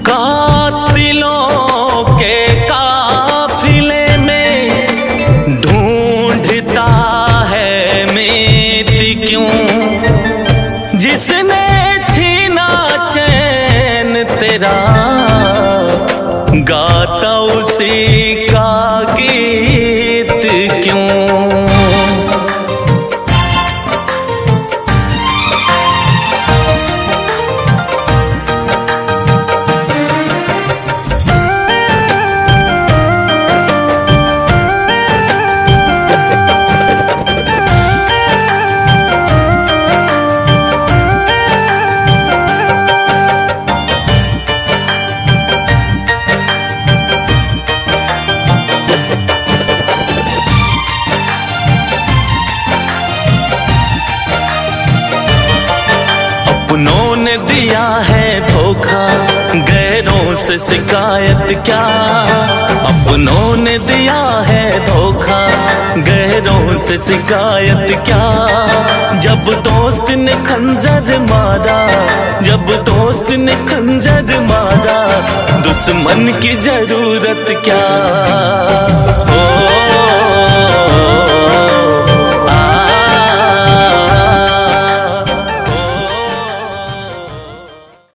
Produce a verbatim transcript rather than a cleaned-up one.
कातिलों के काफिले में ढूंढता है मेरी क्यों, जिसने छीना चैन तेरा गाता उसी का गीत क्यों। अपनों ने दिया है धोखा, गैरों से शिकायत क्या। अपनों ने दिया है धोखा, गैरों से शिकायत क्या। जब दोस्त ने खंजर मारा, जब दोस्त ने खंजर मारा, दुश्मन की जरूरत क्या। ओ